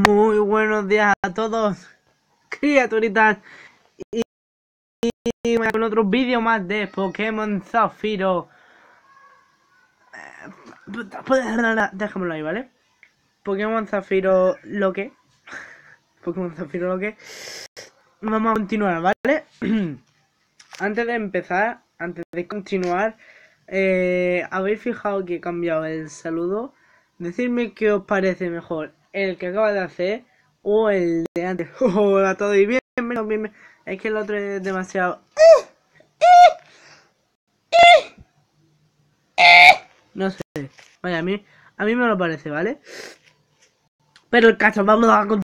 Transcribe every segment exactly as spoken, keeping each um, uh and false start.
Muy buenos días a todos, criaturitas, y, y con otro vídeo más de Pokémon Zafiro. Déjamelo ahí, ¿vale? Pokémon Zafiro lo que Pokémon Zafiro lo que Vamos a continuar, ¿vale? Antes de empezar, antes de continuar, eh, ¿habéis fijado que he cambiado el saludo? Decidme qué os parece mejor, el que acaba de hacer o el de antes. Hola a todos y bien, bien, bien, bien. Es que el otro es demasiado... No sé, vaya, a mí, a mí me lo parece, ¿vale? Pero el caso, vamos a continuar.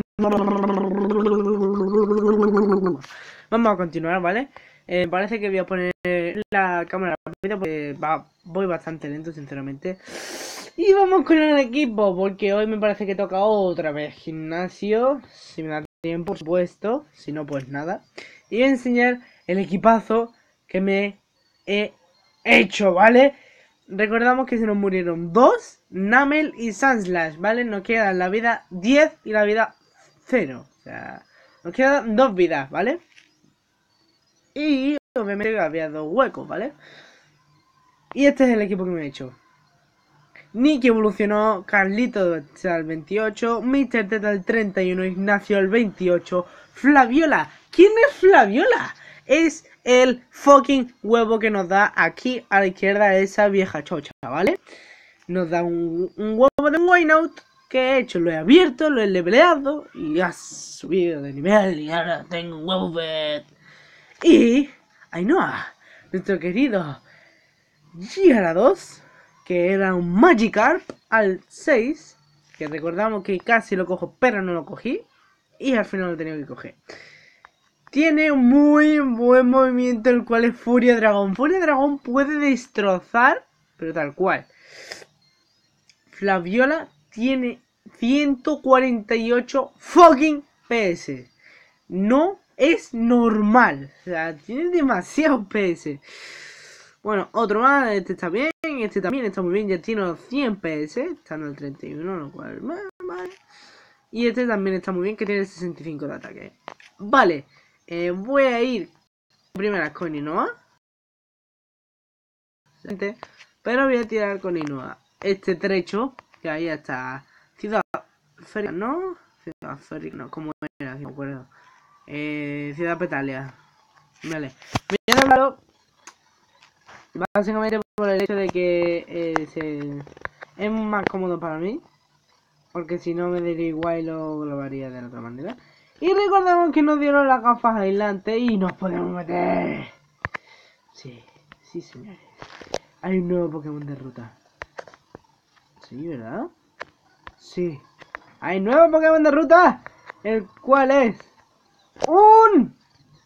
Vamos a continuar, ¿vale? Eh, parece que voy a poner la cámara rápida porque va, voy bastante lento, sinceramente. Y vamos con el equipo, porque hoy me parece que toca otra vez gimnasio. Si me da tiempo, por supuesto. Si no, pues nada. Y voy a enseñar el equipazo que me he hecho, ¿vale? Recordamos que se nos murieron dos, Namel y Sandslash, ¿vale? Nos quedan la vida diez y la vida cero. O sea, nos quedan dos vidas, ¿vale? Y obviamente había dos huecos, ¿vale? Y este es el equipo que me he hecho. Nicky evolucionó, Carlito al veintiocho, mister Teta al treinta y uno, Ignacio al veintiocho, Flaviola. ¿Quién es Flaviola? Es el fucking huevo que nos da aquí a la izquierda esa vieja chocha, ¿vale? Nos da un, un huevo de Wynout que he hecho, lo he abierto, lo he leveleado y ha subido de nivel y ahora tengo un huevo pet. Y Ainhoa, nuestro querido Gyarados, que era un Magikarp al seis, que recordamos que casi lo cojo pero no lo cogí, y al final lo he tenido que coger. Tiene un muy buen movimiento, el cual es Furia Dragón. Furia Dragón puede destrozar, pero tal cual. Flaviola tiene ciento cuarenta y ocho fucking P S. No es normal, o sea, tiene demasiado P S. Bueno, otro más, este está bien, este también está muy bien, ya tiene los cien P S, está en el treinta y uno, lo cual, vale. Y este también está muy bien, que tiene sesenta y cinco de ataque. Vale, eh, voy a ir primero con Inoa. Pero voy a tirar con Inoa este trecho, que ahí está Ciudad Férica, ¿no? Ciudad Férica, no, ¿cómo era? No me acuerdo. Eh, Ciudad Petalia. Vale, voy a hablarlo básicamente por el hecho de que eh, se... es más cómodo para mí, porque si no me daría igual y lo grabaría de otra manera. Y recordemos que nos dieron las gafas aislantes y nos podemos meter. Sí, sí señores. Hay un nuevo Pokémon de ruta. Sí, ¿verdad? Sí. Hay un nuevo Pokémon de ruta, el cual es un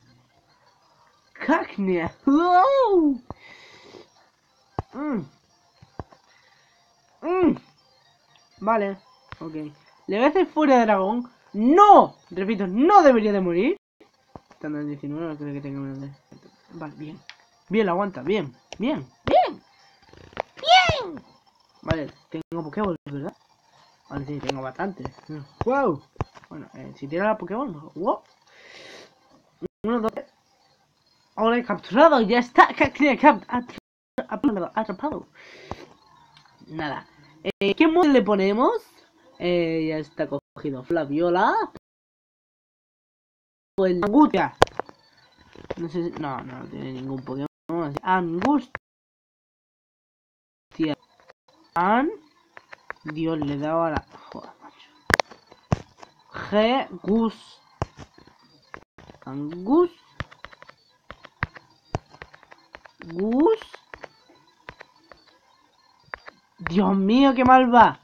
Cacnea. ¡Wow! Mm. Mm. Vale, ok. Le voy a hacer Furia de Dragón. ¡No! Repito, no debería de morir. Estando en diecinueve, no creo que tenga menos de... Vale, bien. Bien, lo aguanta, bien. Bien, bien. Bien. Vale, tengo Pokéball, ¿verdad? Vale, sí, tengo bastante. ¡Wow! Bueno, eh, si tira la Pokéball, no. ¡Wow! Uno, dos, tres. Ahora he capturado, ya está. Atrapado. Nada. Eh, ¿Qué mod le ponemos? Eh, ya está cogido Flaviola. Pues Angustia. No sé si... No, no, no tiene ningún Pokémon así. Angustia. An... Dios, le he dado a la... Joder, macho. G... Gus... Angus... Gus... Dios mío, qué mal va.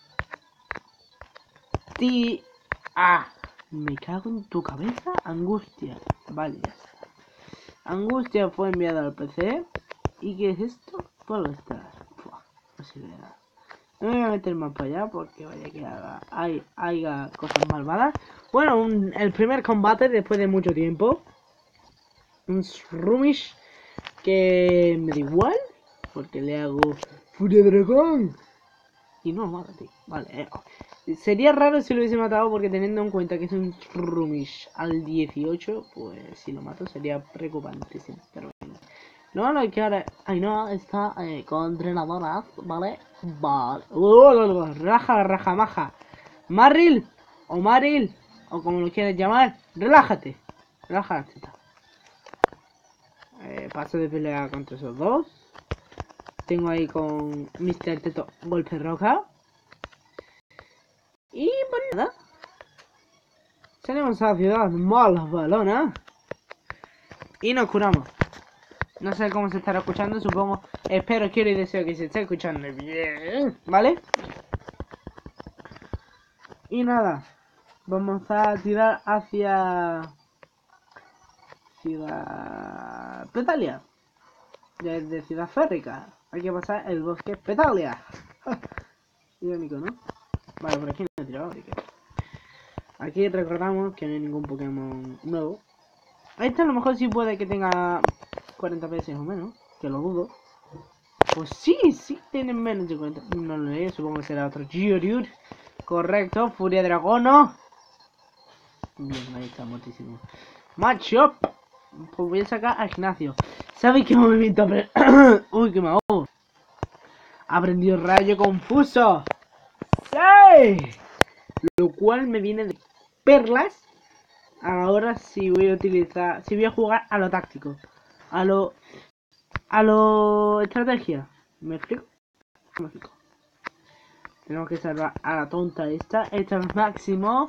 Ti... Ah... Me cago en tu cabeza, Angustia. Vale, ya está. Angustia fue enviada al P C. ¿Y qué es esto? Puedo estar. No sirve de nada. No me voy a meter más para allá porque vaya que haga, hay, haya cosas malvadas. Bueno, un, el primer combate después de mucho tiempo. Un Shroomish que me da igual porque le hago Furia Dragón. y no lo mata, tío. Vale, eh. Sería raro si lo hubiese matado porque teniendo en cuenta que es un Rumish al dieciocho, pues si lo mato sería preocupantísimo. Pero bueno. Lo malo es que ahora Ainhoa está eh, con entrenadoras, ¿vale? Vale. Uh, raja, raja, maja. Marril o Maril, o como lo quieras llamar, relájate. Relájate. Eh, paso de pelea contra esos dos. Tengo ahí con mister Teto Golpe Roca. Y pues nada. Salimos a la ciudad malas balonas. Y nos curamos. No sé cómo se estará escuchando, supongo. Espero, quiero y deseo que se esté escuchando bien. ¿Vale? Y nada. Vamos a tirar hacia... Ciudad... Petalia. Desde Ciudad Férrica. Hay que pasar el bosque Petalia. Irónico, ¿no? Vale, por aquí no he tirado. Que... Aquí recordamos que no hay ningún Pokémon nuevo. Este a lo mejor sí puede que tenga cuarenta P S o menos. Que lo dudo. Pues sí, sí tienen menos de cuarenta. No lo leí, supongo que será otro Geodude. Correcto, Furia Dragono. Bien, ahí está, muertísimo. Macho. Pues voy a sacar a Ignacio. ¿Sabéis qué movimiento aprendió? Uy, que me ahogo. Aprendió Rayo Confuso. ¡Sí! Lo cual me viene de perlas. Ahora sí voy a utilizar. Si voy a jugar a lo táctico. A lo. A lo. Estrategia. ¿Me explico? Me explico. Tenemos que salvar a la tonta esta. Esta es máximo.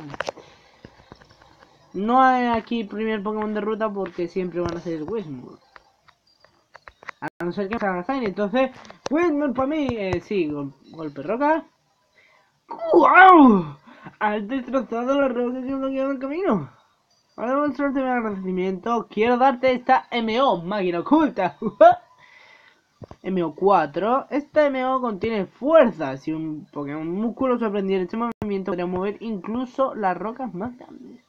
No hay aquí primer Pokémon de ruta porque siempre van a ser Whismur. A no ser que me salga Zayn. Entonces, Whismur para mí. Eh, sí, gol golpe roca. ¡Wow! Has destrozado la roca que bloqueaba el camino. Para demostrarte mi agradecimiento, quiero darte esta M O, máquina oculta. M O cuatro. Esta M O contiene fuerza. Si un Pokémon musculoso aprendiera este movimiento, podría mover incluso las rocas más grandes.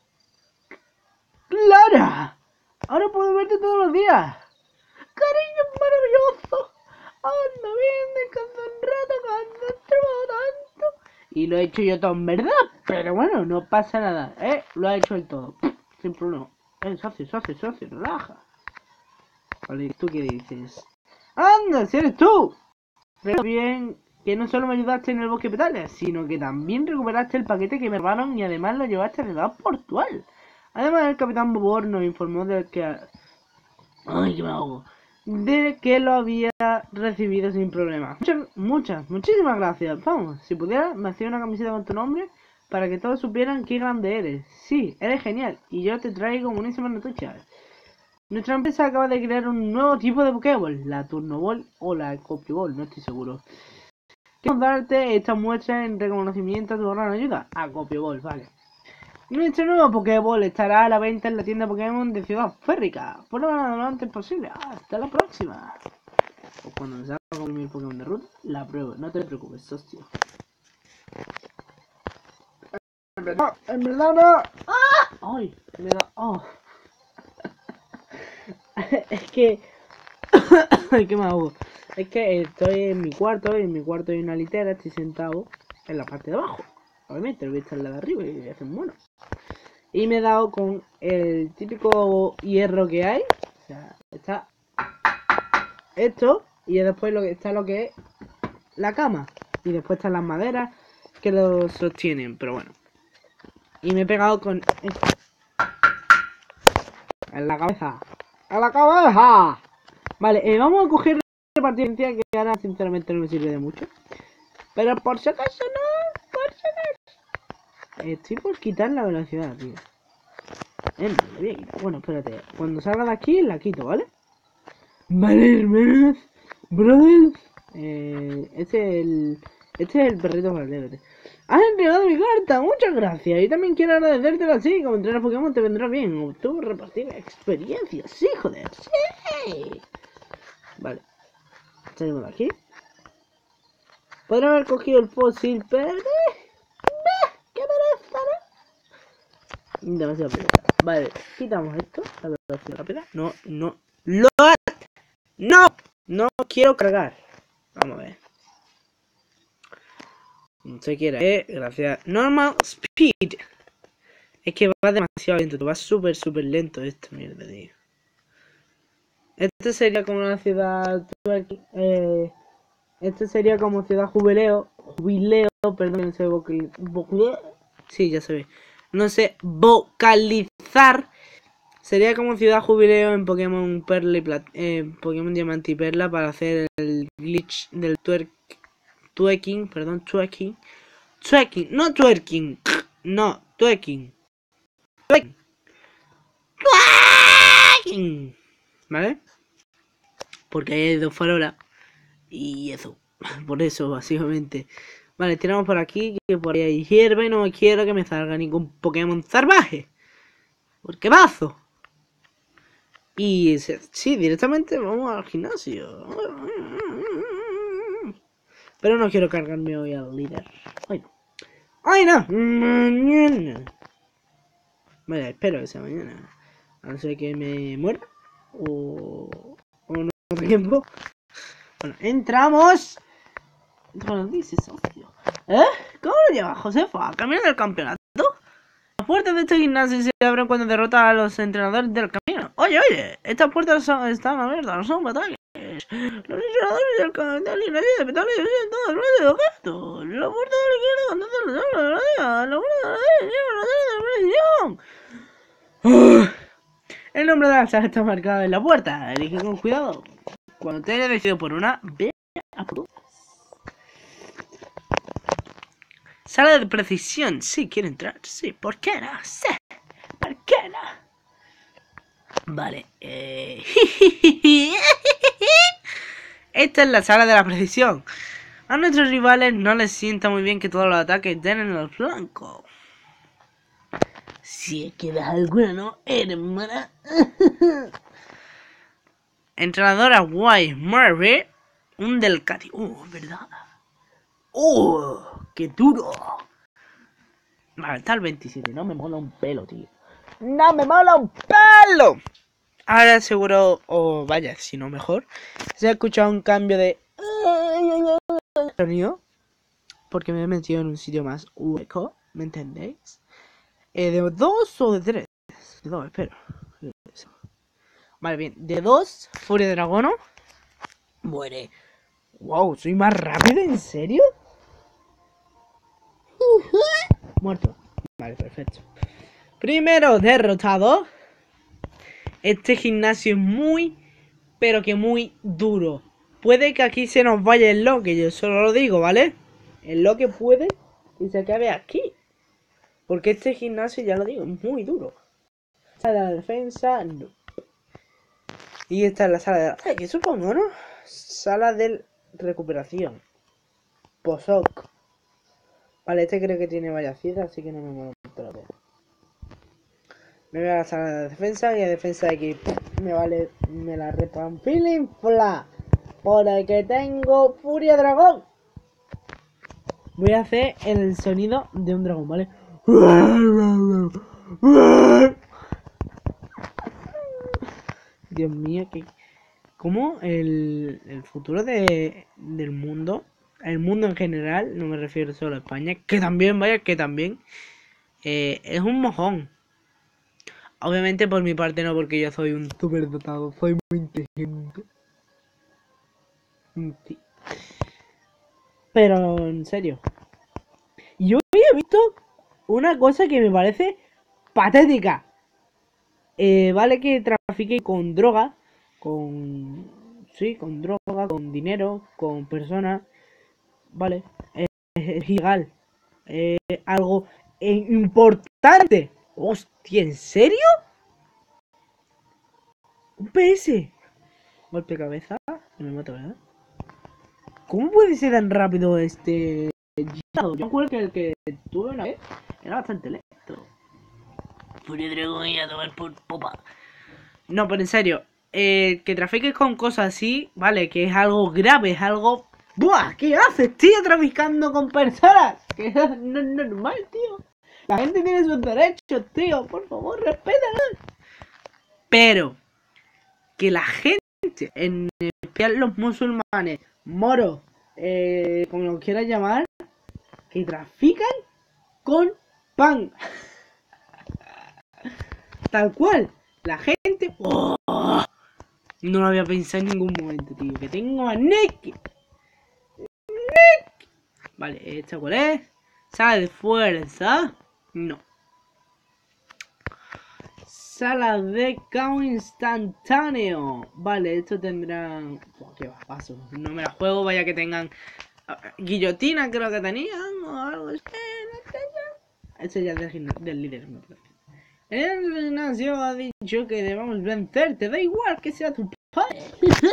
¡Clara! Ahora puedo verte todos los días. ¡Cariño maravilloso! Anda bien, descansa un rato cuando has trabajado tanto. Y lo he hecho yo todo en verdad, pero bueno, no pasa nada, ¿eh? Lo ha hecho el todo, sin problema. Eh, socio, socio, socio, relaja. Vale, ¿tú qué dices? ¡Anda, si eres tú! Pero bien que no solo me ayudaste en el bosque Petalia, sino que también recuperaste el paquete que me robaron y además lo llevaste a la ciudad portual. Además, el capitán Bobor nos informó de que... ¡Ay, que me ahogo! De que lo había recibido sin problema. Muchas, muchas, muchísimas gracias. Vamos, si pudiera, me hacía una camiseta con tu nombre para que todos supieran qué grande eres. Sí, eres genial y yo te traigo buenísimas noticias. Nuestra empresa acaba de crear un nuevo tipo de Pokéball, la Turno Ball o la Copy Ball, no estoy seguro. Queremos darte esta muestra en reconocimiento a tu gran ayuda. A Copy Ball, vale. Nuestro nuevo Pokéball estará a la venta en la tienda Pokémon de Ciudad Férrica. Por lo antes posible. Hasta la próxima. O cuando me salga con mi Pokémon de ruta, la pruebo. No te preocupes, socio. En verdad, en verdad no. ¡Ah! ¡Ay! Me da. ¡Oh! Es que. Ay, que me ahogo. Es que estoy en mi cuarto. Y en mi cuarto hay una litera. Estoy sentado en la parte de abajo. Obviamente, lo voy a estar en la de arriba y voy a hacer mono. Y me he dado con el típico hierro que hay. O sea, está esto. Y después lo que está lo que es la cama. Y después están las maderas que lo sostienen. Pero bueno. Y me he pegado con esto. En la cabeza. ¡A la cabeza! Vale, eh, vamos a coger repartida que ahora sinceramente no me sirve de mucho. Pero por si acaso no. Por si acaso. Estoy por quitar la velocidad, tío. Eh, me voy a quitar. Bueno, espérate. Cuando salga de aquí, la quito, ¿vale? Vale, hermanos. Brothers. Eh, este es el. Este es el perrito Valdevete. Has entregado mi carta, muchas gracias. Y también quiero agradecértelo así. Como entrenar Pokémon te vendrá bien. Obtuvo repartir experiencias. Sí, joder. Sí. Vale. Salimos de aquí. Podría haber cogido el fósil, pero. ¡Qué pereza, ¿no? Demasiado pereza. Vale, quitamos esto. La velocidad rápida. No, no. ¡Lo! ¡No! No quiero cargar. Vamos a ver. se quiera, eh, gracias. Normal speed. Es que va demasiado lento, va súper, súper lento esto, mierda, tío. Este sería como una ciudad... Eh, este sería como ciudad jubileo. Jubileo, perdón, no sé vocalizar. Sí, ya se ve. No sé vocalizar. Sería como ciudad jubileo en Pokémon Perla y Plat eh, Pokémon Diamante y Perla para hacer el glitch del twerk twerking, perdón, twerking. Twerking, no twerking. No, twerking. Twerking. Twerking. ¿Vale? Porque hay dos farolas. Y eso. Por eso, básicamente. Vale, tiramos por aquí. Que por ahí hay hierba y no quiero que me salga ningún Pokémon salvaje. Porque mazo. Y sí, directamente vamos al gimnasio. Pero no quiero cargarme hoy al líder. Ay, no. ¡Ay, no! Mañana. Vale, espero que sea mañana. A no ser que me muera. O... O no tengo tiempo. Bueno, entramos. Bueno, dice socio. ¿Eh? ¿Cómo lo lleva Josefa? ¿Camino del campeonato? Las puertas de este gimnasio se abren cuando derrota a los entrenadores del camino. Oye, oye, estas puertas son, están abiertas, no son batallas. Los entrenadores del camino de metales en todo el medio de objetos. La puerta de la izquierda conduce a la sala de la derecha. La puerta de la derecha lleva a la sala de precisión. El nombre de la sala está marcado en la puerta. Elige con cuidado. Cuando te hayas decidido por una, ve a por otras. Sala de precisión. Sí, quiero entrar. Sí, ¿por qué no? Sí, ¿por qué no? Vale. Eh... Esta es la sala de la precisión. A nuestros rivales no les sienta muy bien que todos los ataques den en el blanco. Si es que das alguna, ¿no, hermana? Entrenadora White Murray. Un del Cati. Uh, ¿verdad? ¡Uh! ¡Qué duro! Vale, está el veintisiete. No me mola un pelo, tío. ¡No me mola un pelo! Ahora seguro, o oh, vaya, si no mejor, se ha escuchado un cambio de sonido. Porque me he metido en un sitio más hueco. ¿Me entendéis? Eh, ¿De dos o de tres? De dos, espero. Vale, bien. De dos, Furia de Dragono. Muere. Wow, ¿soy más rápido? ¿En serio? Muerto. Vale, perfecto. Primero derrotado. Este gimnasio es muy, pero que muy duro. Puede que aquí se nos vaya el loque, yo solo lo digo, ¿vale? El loque puede que se acabe aquí. Porque este gimnasio, ya lo digo, es muy duro. Sala de defensa, no. Y esta es la sala de ataque, supongo, ¿no? Sala de recuperación. Posok. Vale, este creo que tiene varias citas, así que no me muevo mucho la pena. Me voy a la sala de defensa y a defensa de equipo. Me vale, me la repanfilinfla. Porque tengo Furia Dragón. Voy a hacer el sonido de un dragón, ¿vale? Dios mío, que... ¿Cómo el, el futuro de, del mundo, el mundo en general, no me refiero solo a España, que también, vaya, que también, eh, es un mojón. Obviamente por mi parte no, porque yo soy un super dotado, soy muy inteligente. Sí. Pero en serio, yo he visto una cosa que me parece patética. Eh, vale que trafique con droga, con... Sí, con droga, con dinero, con personas. Vale, eh, es ilegal. Eh, algo eh, importante. Hostia, ¿en serio? Un P S. Golpe de cabeza. Me mato, ¿verdad? ¿Cómo puede ser tan rápido este... Yo me acuerdo que el que tuve una vez era bastante lento. Furia Dragón y a tomar por popa. No, pero en serio, eh, que trafiques con cosas así, vale, que es algo grave, es algo... ¡Buah! ¿Qué haces, tío, traficando con personas? Que no es normal, tío. La gente tiene sus derechos, tío. Por favor, respétalos. Pero que la gente, en especial los musulmanes, moros, eh, como lo quieras llamar, que trafican con pan. Tal cual. La gente... ¡Oh! No lo había pensado en ningún momento, tío. Que tengo a Nick. Nick. Vale, ¿esta cuál es? Sala de fuerza. No. Sala de caos instantáneo. Vale, esto tendrán... Oh, qué va, paso. No me la juego, vaya que tengan... Guillotina creo que tenían o algo así. Ese ya es del, del líder, me parece. El gimnasio ha dicho que debamos vencerte, da igual que sea tu padre.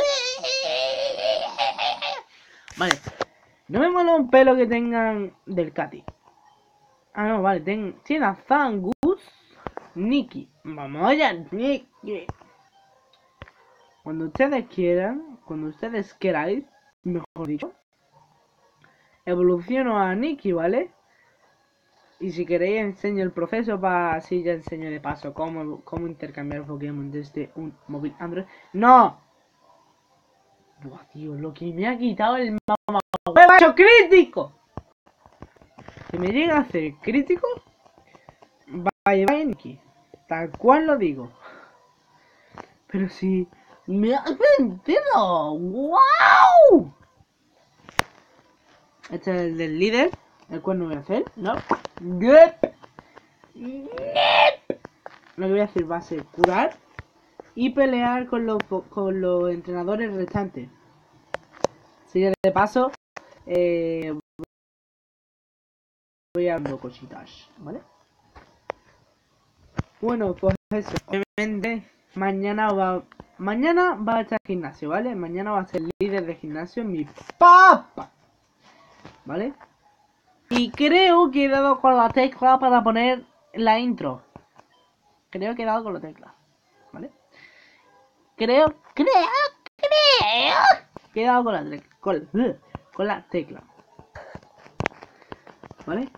Vale, no me mola un pelo que tengan del Katy. Ah, no, vale, ten, tiene a Zangus, Nikki. Vamos ya, Nikki. Cuando ustedes quieran, cuando ustedes queráis, mejor dicho, evoluciono a Nikki, ¿vale? Y si queréis enseño el proceso para así ya enseño de paso cómo, cómo intercambiar Pokémon desde un móvil Android. ¡No! Buah, tío, lo que me ha quitado el mamá huevo crítico. Si me llega a hacer crítico, va a llevar a Nikki. Tal cual lo digo. Pero si me ha vendido. ¡Wow! Este es el del líder, el cual no voy a hacer, ¿no? Yep. Yep. Lo que voy a hacer va a ser curar y pelear con los, con los entrenadores restantes. Así que de paso, eh, voy dando cositas, ¿vale? Bueno, pues eso. Obviamente, mañana va, mañana va a estar el gimnasio, ¿vale? Mañana va a ser líder de gimnasio mi papá, ¿vale? Y creo que he dado con la tecla para poner la intro. Creo que he dado con la tecla, ¿vale? Creo, creo, creo que he dado con la tecla, con, con la tecla, ¿vale?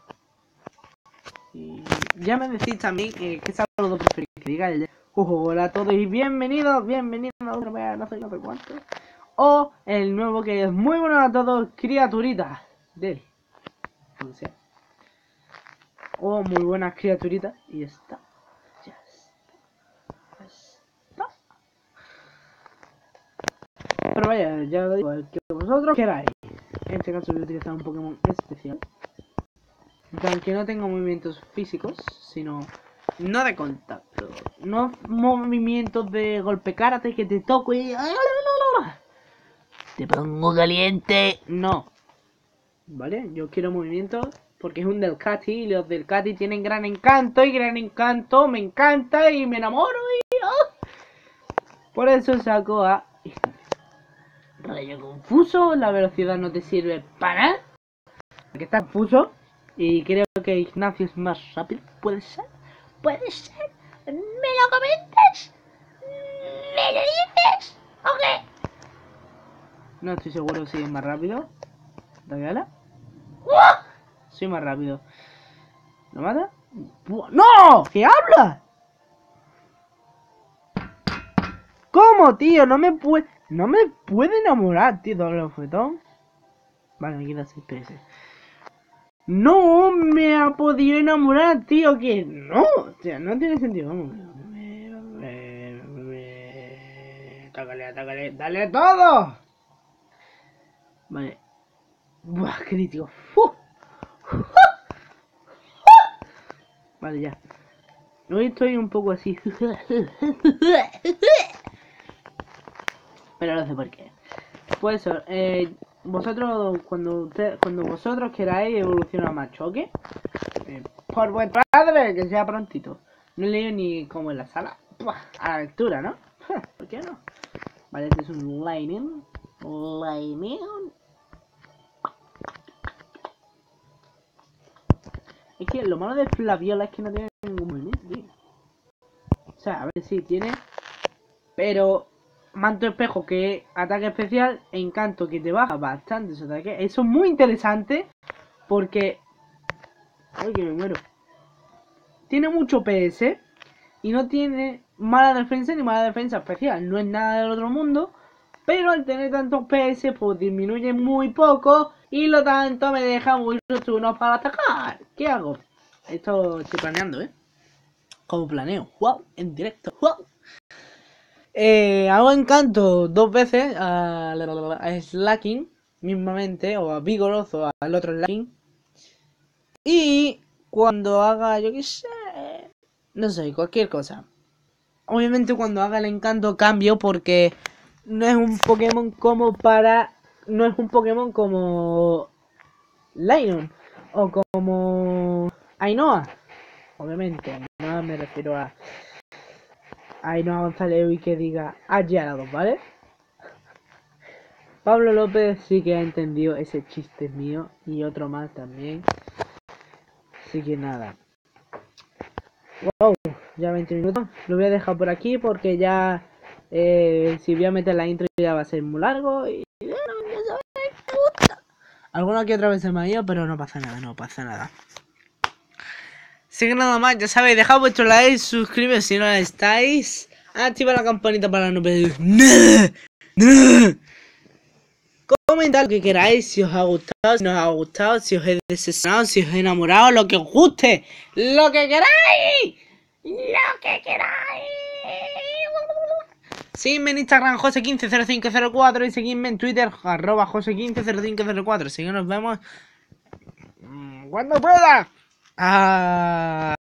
Y ya me decís también eh, qué saludo preferís, que diga el de uh, hola a todos y bienvenidos, bienvenidos a otra vez, no sé, no sé cuánto. O el nuevo que es muy bueno a todos, criaturitas del, o sea, o muy buenas criaturitas y ya está. Ya está. Pero vaya, ya lo digo, el que vosotros queráis. En este caso voy a utilizar un Pokémon especial. Aunque no tengo movimientos físicos, sino no de contacto. No movimientos de golpe karate que te toco y... te pongo caliente. No. ¿Vale? Yo quiero movimientos porque es un Delcatty y los Delcatty tienen gran encanto y gran encanto me encanta y me enamoro y... ¡oh! Por eso saco a... Rayo confuso, la velocidad no te sirve para nada. Porque está confuso. Y creo que Ignacio es más rápido. ¿Puede ser? ¿Puede ser? ¿Me lo comentas? ¿Me lo dices? ¿Ok? No estoy seguro si es más rápido. ¿Regala? Soy más rápido. ¿Lo mata? ¡No! ¿Qué habla? ¿Cómo, tío? No me puede... No me puede enamorar, tío. Doble bofetón. Vale, me quita seis P S. No me ha podido enamorar, tío, que no, o sea, no tiene sentido, vamos. Atácale, atácale, dale todo. Vale. Buah, crítico. Uh. Vale, ya. Hoy estoy un poco así. Pero no sé por qué. Pues eso, eh, vosotros, cuando usted, cuando vosotros queráis evolucionar más choque, eh, por vuestra padre, que sea prontito. No leo ni como en la sala. Puah, a la lectura, ¿no? ¿Por qué no? Vale, este es un Lightning. Lightning. Es que lo malo de Flaviola es que no tiene ningún movimiento, tío. O sea, a ver si tiene. Pero manto espejo que es ataque especial e encanto que te baja bastante esos ataques. Eso es muy interesante porque... Ay, que me muero. Tiene mucho P S y no tiene mala defensa ni mala defensa especial. No es nada del otro mundo, pero al tener tantos P S pues disminuye muy poco y lo tanto me deja muy unos para atacar. ¿Qué hago? Esto estoy planeando, ¿eh? Como planeo. ¡Wow! En directo. ¡Wow! Eh, hago encanto dos veces a, a Slacking mismamente, o a Vigoroth o al otro Slacking. Y cuando haga, yo qué sé, no sé, cualquier cosa. Obviamente cuando haga el encanto cambio porque no es un Pokémon como para... No es un Pokémon como Lainon o como Ainhoa. Obviamente, no me refiero a Ainhoa González y que diga Allarados, ¿vale? Pablo López sí que ha entendido ese chiste mío y otro más también. Así que nada. Wow, ya veinte minutos. Lo voy a dejar por aquí porque ya eh, si voy a meter la intro ya va a ser muy largo y bueno, ya sabéis, me gusta. Alguna que otra vez se me ha ido, pero no pasa nada, no pasa nada. Así que nada más, ya sabéis, dejad vuestro like, suscribiros si no la estáis, activa la campanita para no perder nada, nada. Comentad lo que queráis, si os ha gustado, si no os ha gustado, si os he decepcionado, si os he enamorado, lo que os guste, lo que queráis, lo que queráis. Seguidme en Instagram Jose quince cero cinco cero cuatro y seguidme en Twitter arroba Jose quince cero cinco cero cuatro. Así que nos vemos cuando pueda. Ah.